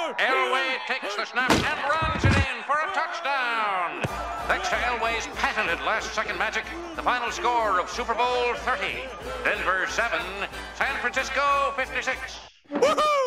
Elway takes the snap and runs it in for a touchdown. Thanks to Elway's patented last-second magic, the final score of Super Bowl 30. Denver 7, San Francisco 56. Woohoo!